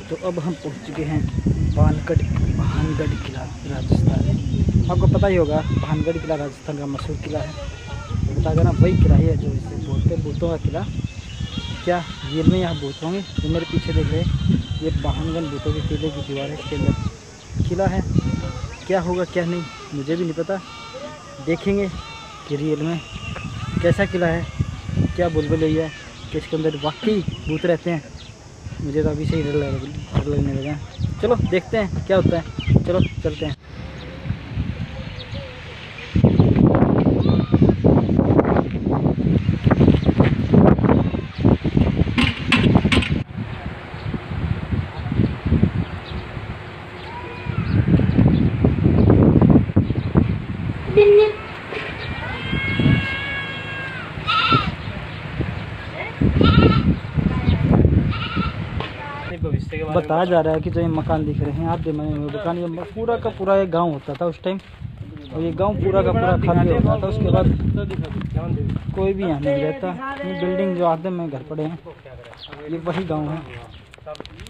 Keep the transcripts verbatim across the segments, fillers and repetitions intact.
तो अब हम पहुंच चुके हैं भानगढ़ भानगढ़ किला राजस्थान। आपको पता ही होगा भानगढ़ किला राजस्थान का मशहूर किला है। तो बता देना वही किला ही है जो इसे बोलते हैं भूतों का किला। क्या रियल में यहाँ भूत होंगे? जो मेरे पीछे देख रहे हैं ये भानगढ़ भूतों के किले की दीवार है। इसके अंदर किला है, क्या होगा क्या नहीं मुझे भी नहीं पता। देखेंगे कि रियल में कैसा किला है, क्या बुलबुल हुई है कि इसके अंदर वाकई भूत रहते हैं। मुझे तो अभी से ही डर लग डर लगने लगा। चलो देखते हैं क्या होता है, चलो चलते हैं। बताया जा रहा है कि जो ये मकान दिख रहे हैं आप जो मैं मकान, ये पूरा का पूरा एक गांव होता था उस टाइम, और ये गांव पूरा का पूरा खाली हो गया था। उसके बाद कोई भी यहाँ नहीं रहता। ये बिल्डिंग जो आधे में घर पड़े हैं ये वही गांव है।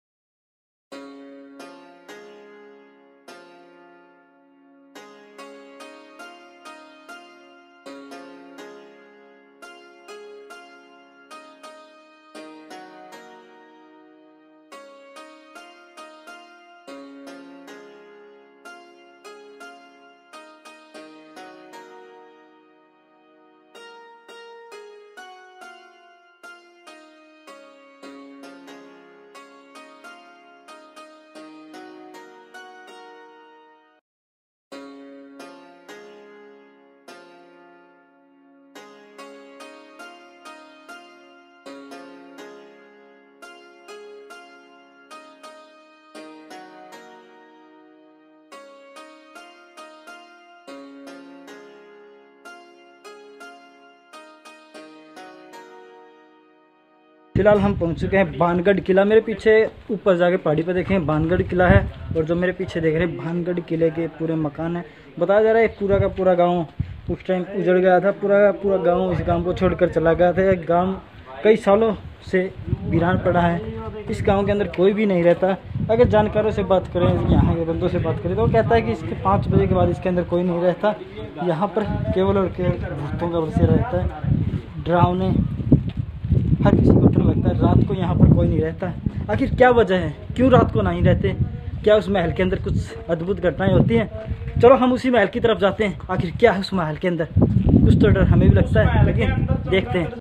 फिलहाल हम पहुंच चुके हैं भानगढ़ किला। मेरे पीछे ऊपर जाके पहाड़ी पर देखें भानगढ़ किला है, और जो मेरे पीछे देख रहे हैं भानगढ़ किले के पूरे मकान है। बताया जा रहा है पूरा का पूरा गांव उस टाइम उजड़ गया था। पूरा का पूरा गांव इस गांव को छोड़कर चला गया था। एक गांव कई सालों से वीरान पड़ा है। इस गाँव के अंदर कोई भी नहीं रहता। अगर जानकारों से बात करें, यहाँ के बंदों से बात करें तो वो कहता है कि इसके पाँच बजे के बाद इसके अंदर कोई नहीं रहता। यहाँ पर केवल और केवल भूतों का बसेरा रहता है। डरावने हर किसी को डर लगता है। रात को यहाँ पर कोई नहीं रहता। आखिर क्या वजह है, क्यों रात को नहीं रहते? क्या उस महल के अंदर कुछ अद्भुत घटनाएं होती हैं? चलो हम उसी महल की तरफ जाते हैं। आखिर क्या है उस महल के अंदर? कुछ तो डर हमें भी लगता है, लेकिन देखते हैं।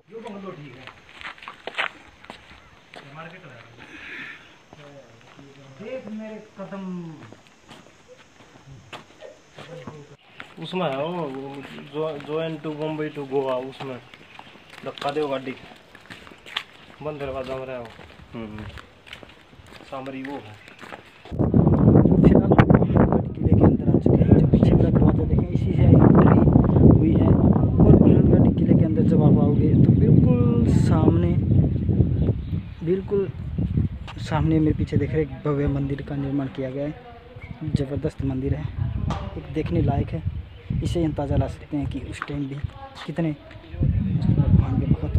उसमें है वो जो जो एन टू बम्बई टू गोवा, उसमें धक्का दो गाड़ी बंद दरवाजा में रहा हो सामरी वो है। फिलहाल किले के अंदर आ चुके हैं। जो पीछे का दरवाजा देखें इसी से एंट्री हुई है। और भानगढ़ किले के अंदर जब आप आओगे तो बिल्कुल सामने बिल्कुल सामने मेरे पीछे देख रहे एक भव्य मंदिर का निर्माण किया गया है। ज़बरदस्त मंदिर है, एक देखने लायक है। इसे अंदाज़ा ला सकते हैं कि उस टाइम भी कितने भगवान के भक्त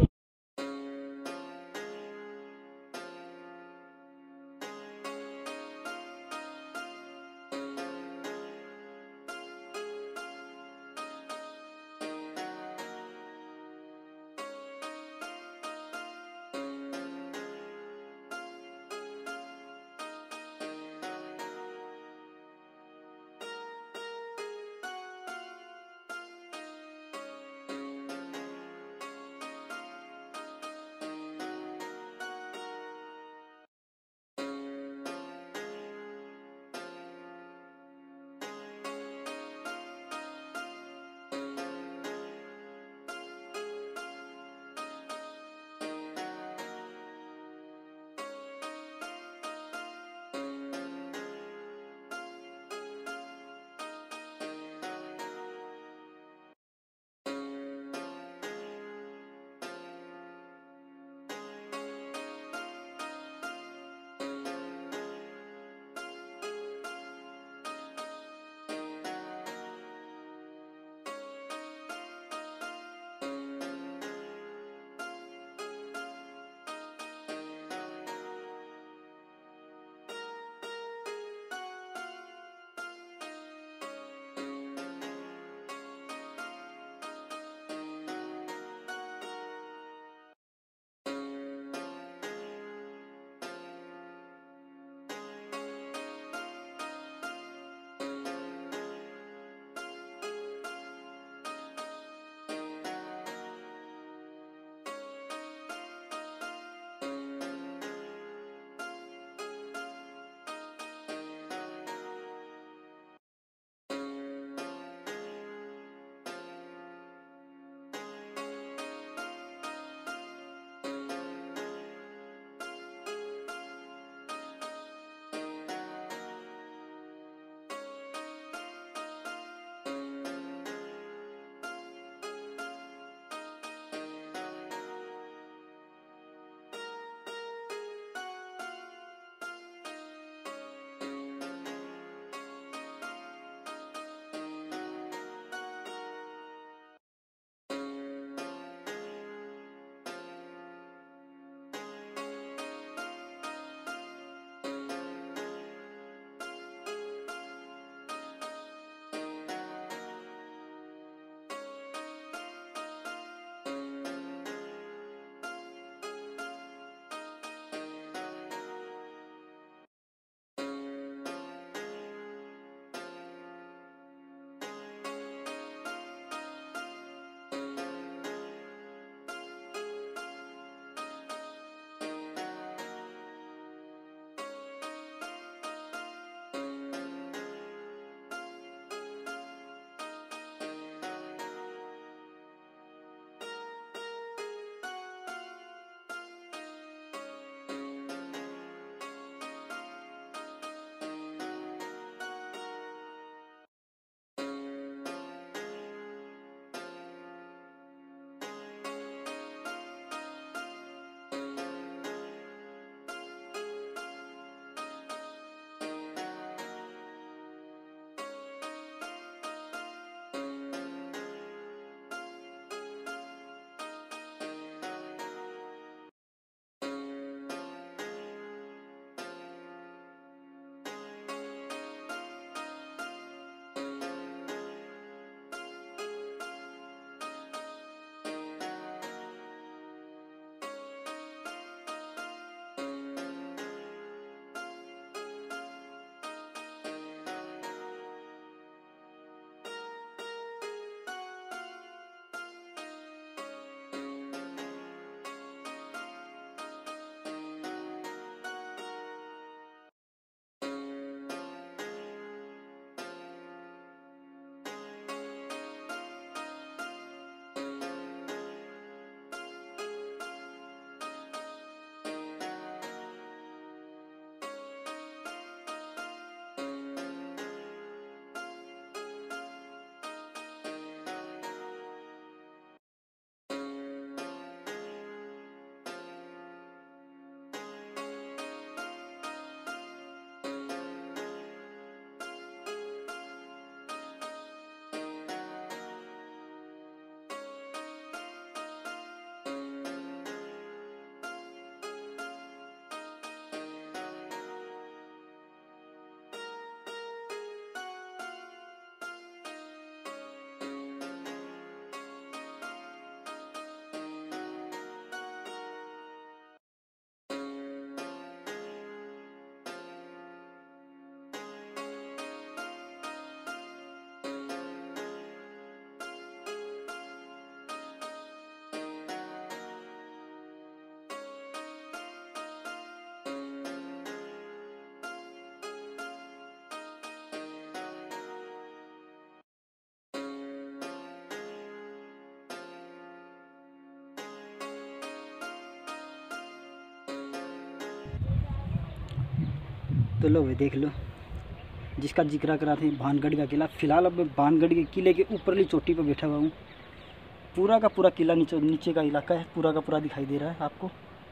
तो लो भाई देख लो, जिसका जिक्र करा थे भानगढ़ का किला। फिलहाल अब मैं भानगढ़ के किले के ऊपरली चोटी पर बैठा हुआ हूँ। पूरा का पूरा किला नीचे नीचे का इलाका है, पूरा का पूरा दिखाई दे रहा है आपको।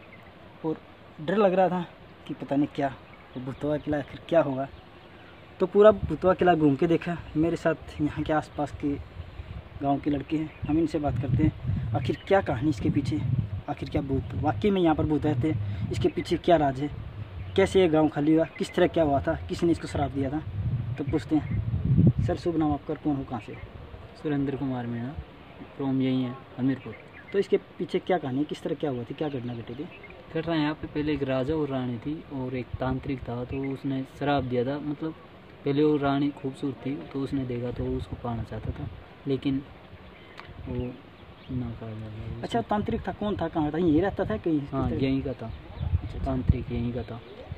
और डर लग रहा था कि पता नहीं क्या भूतवा किला आखिर क्या होगा। तो पूरा भूतवा किला घूम के देखा। मेरे साथ यहाँ के आसपास के गांव के लड़के हैं, हम इनसे बात करते हैं आखिर क्या कहानी इसके पीछे, आखिर क्या भूत वाकई में यहाँ पर भूत रहते हैं, इसके पीछे क्या राज है, कैसे ये गांव खाली हुआ, किस तरह क्या हुआ था, किसने इसको श्राप दिया था। तो पूछते हैं, सर शुभ नाम आपका, कौन हो, कहाँ से? सुरेंद्र कुमार मेरा, फ्रॉम यही है हमीरपुर। तो इसके पीछे क्या कहानी है, किस तरह क्या हुआ थी, क्या घटना घटी थी? घटना यहाँ पे पहले एक राजा और रानी थी और एक तांत्रिक था, तो उसने श्राप दिया था। मतलब पहले वो रानी खूबसूरत थी, तो उसने देखा तो उसको पाना चाहता था, लेकिन वो ना कर लगा। अच्छा, तांत्रिक था, कौन था, कहाँ था, यही रहता था कहीं? हाँ यहीं का था, तांत्रिक यहीं का था,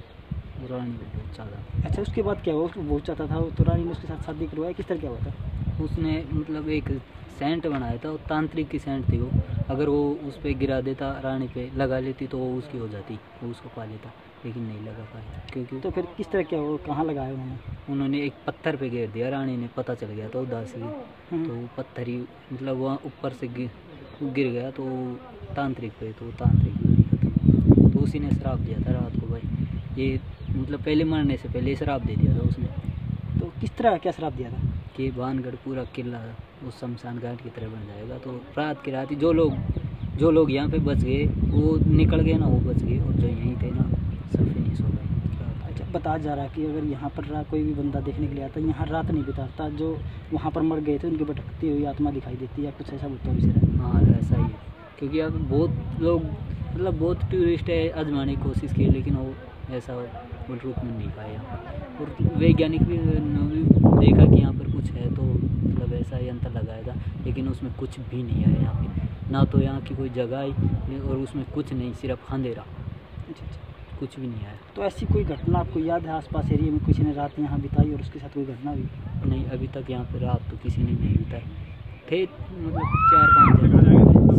वो रानी को बहुत चाहता। अच्छा, उसके बाद क्या हुआ? उसको बहुत चाहता था तो रानी ने उसके साथ शादी करवाया, किस तरह क्या हुआ था? उसने मतलब एक सेंट बनाया था, और तांत्रिक की सेंट थी वो। अगर वो उस पर गिरा देता, रानी पे लगा लेती तो वो उसकी हो जाती, वो उसको पा लेता, लेकिन नहीं लगा पाया। क्योंकि तो फिर किस तरह क्या हुआ, कहाँ लगाया उन्होंने? उन्होंने एक पत्थर पे घेर दिया, रानी ने पता चल गया तो उदासी, तो वो पत्थर ही मतलब वहाँ ऊपर से गिर गिर गया तो तांत्रिक पे, तो तांत्रिक नहीं खत्म। तो उसी ने श्राप दिया था रात को भाई, ये मतलब पहले मरने से पहले श्राप दे दिया था उसने। तो किस तरह क्या श्राप दिया था? कि भानगढ़ पूरा किला उस शमशान घाट की तरह बन जाएगा। तो रात की रात ही जो लोग जो लोग यहाँ पे बच गए वो निकल गए ना, वो बच गए, और जो यहीं थे ना सब फिनिश हो गए। अच्छा, बताया जा रहा है कि अगर यहाँ पर कोई भी बंदा देखने के लिए आता है, यहाँ रात नहीं बिताता, जो वहाँ पर मर गए थे उनकी भटकती हुई आत्मा दिखाई देती है, कुछ ऐसा भूतों विषय है? हाँ ऐसा ही है, क्योंकि अब बहुत लोग मतलब बहुत टूरिस्ट है आजमाने की कोशिश की, लेकिन वो ऐसा वो रूप में नहीं पाया। और वैज्ञानिक भी ने भी देखा कि यहाँ पर कुछ है, तो मतलब ऐसा यंत्र लगाया था, लेकिन उसमें कुछ भी नहीं आया यहाँ पे, ना तो यहाँ की कोई जगह आई और उसमें कुछ नहीं, सिर्फ अंधेरा। अच्छा अच्छा, कुछ भी नहीं आया। तो ऐसी कोई घटना आपको याद है आसपास एरिया में किसी ने रात यहाँ बिताई और उसके साथ कोई घटना हुई? नहीं, अभी तक यहाँ पर रात तो किसी ने नहीं बिताई। थे मतलब चार पाँच जने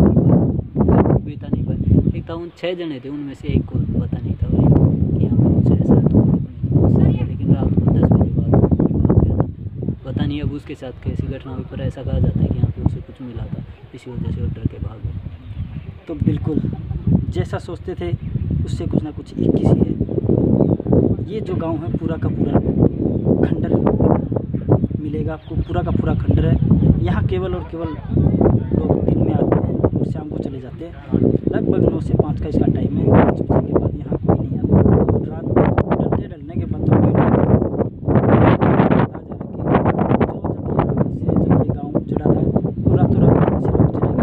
सर बीता नहीं पाए, एक था उन छः जने थे, उनमें से एक को पता नहीं था भाई कि यहाँ पर कुछ ऐसा, तो लेकिन रात को दस बजे बाद भाग गया था। पता नहीं अब उसके साथ कैसी घटना हुई, पर ऐसा कहा जाता है कि यहाँ पे उसे कुछ मिला था, इसी वजह से वो डर के भाग गए। तो बिल्कुल जैसा सोचते थे उससे कुछ ना कुछ एक किसी है। ये जो गांव है पूरा का पूरा खंडर मिलेगा आपको, पूरा का पूरा खंडर है। यहाँ केवल और केवल लोग दिन में आते हैं और शाम को चले जाते हैं। लगभग नौ से पाँच का इसका टाइम है। पाँच बजे के बाद यहाँ कोई नहीं आता, और रात डलने डलने के बाद तो कोई नहीं आता। जो जब ये गाँव उजड़ा था तो रातों रात से लोग चले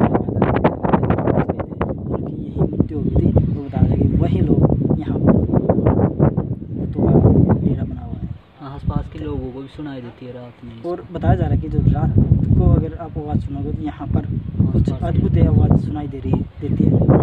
गए, उनकी यही मृत्यु हो गई थी। तो बताया जाए कि वही लोग यहाँ पर भूतों का डेरा बना हुआ है। आसपास के लोगों को भी सुनाई देती है रात में। और बताया जा रहा है कि जो रात को अगर आप आवाज़ सुनोगे तो यहाँ पर कुछ अद्भुत आवाज़ सुनाई दे रही है देती है।